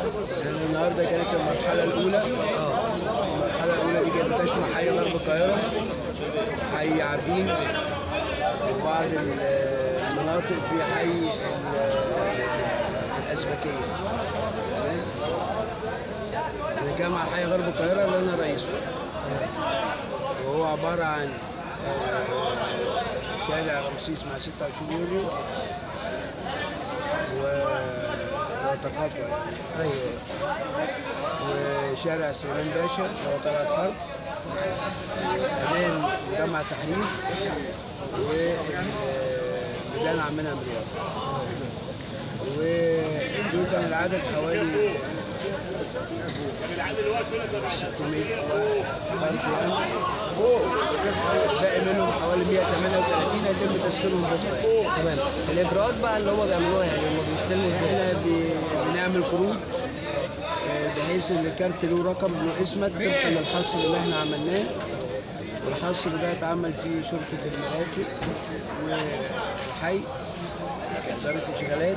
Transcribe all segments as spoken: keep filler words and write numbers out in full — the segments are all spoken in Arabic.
يعني النهارده كانت المرحلة الأولى. المرحلة الأولى دي كانت بتشمل حي غرب القاهرة، حي عابدين، وبعض المناطق في حي الأزبكية. أنا كان مع حي غرب القاهرة اللي أنا رئيسه، وهو عبارة عن شارع رمسيس مع ستة وعشرين يوليو وتقاطع، ايوه، وشارع سليمان باشا اللي هو طلعت حرب، امام مجمع تحرير، وميدان عمنا مرياض. ودول كان العدد حوالي ستمائة فرد يعني، باقي منهم حوالي مائة وثمانية وثلاثين يتم تسكينهم بكره. تمام. الاجراءات بقى اللي هم بيعملوها يعني هم بيستلموا ازاي؟ احنا بنعمل كروت بحيث ان الكارت له رقم له اسمك طبقا للحصر اللي احنا عملناه، والحصر ده اتعمل فيه شرطه المرافق والحي اداره الاشغالات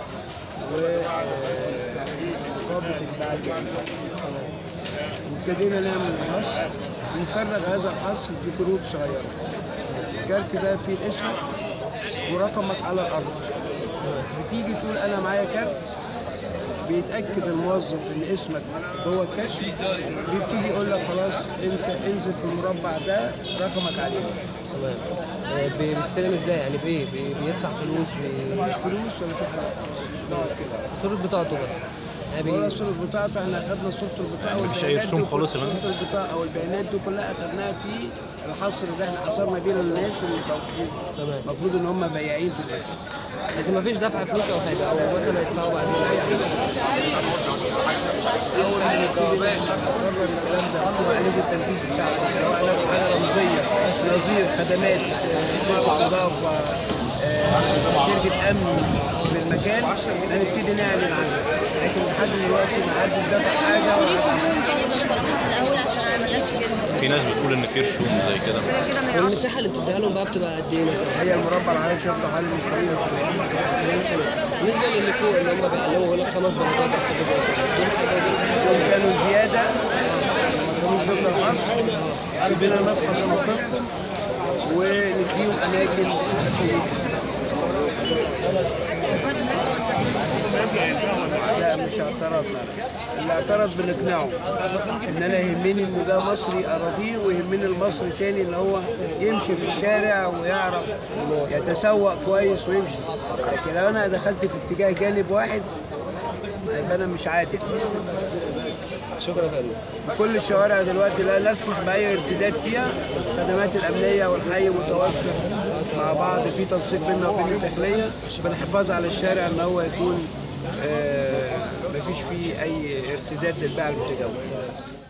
ونقابه الباعة الجديد. وابتدينا نعمل الحصر ونفرغ هذا الحصر في كروت صغيره. الكارت ده فيه اسمك ورقمك على الارض. بتيجي تقول انا معايا كارت، بيتاكد الموظف ان اسمك جوه الكشف، بيبتدي يقول لك خلاص انت انزل في المربع ده رقمك عليه. تمام. بيستلم ازاي يعني؟ بايه؟ بيدفع فلوس؟ مفيش فلوس ولا في حاجه، بقعد كده صورة بطاقته بس يعني ولا صورة بطاقته. احنا اخدنا صورة البطاقة مفيش اي رسوم خالص يا فندم؟ صورة البطاقة والبيانات دي كلها اخدناها في الحصر ده، احنا حصرنا بينا الناس اللي موجودين. تمام. المفروض ان هم بياعين في المكان، لكن مفيش دفع فلوس او حاجة، او مثلا يدفعوا بعدين؟ مش اي حاجة. اول ما نبتدي نقرر الكلام ده هو آلية التنفيذ بتاعته، سواء لك حاجة رمزية نظير خدمات شركة إضافة، شركة أمن في المكان، هنبتدي نعلن عنها. لكن لحد دلوقتي ما حدش دفع حاجة ولا في ناس بتقول ان في رسوم زي كده. والمساحة اللي بتديها لهم بقى بتبقى قد ايه مثلا؟ هي المربع اللي حضرتك شفته حوالي تقريبا بالنسبة للي فوق اللي هم بيعلموا يقول لك خمس بلاطات او حاجة زي كده، دول حاجة دول كانوا زيادة ما كانوش ضمن الحصر، بدنا نفحص موقفهم ونديهم أماكن. لا مش اعترضنا، اللي اعترض بنقنعه ان انا يهمني ان ده مصري اراضيه، ويهمني المصري تاني ان هو يمشي في الشارع ويعرف يتسوق كويس ويمشي. لكن لو انا دخلت في اتجاه جانب واحد يبقى انا مش عادل. شكرا يا فندم. كل الشوارع دلوقتي لا نسمح باي ارتداد فيها، الخدمات الامنيه والحي متوفر مع بعض، في تنسيق بيننا وبين الداخليه بالحفاظ على الشارع ان هو يكون آه مفيش فيه اي ارتداد للباعة المتجول.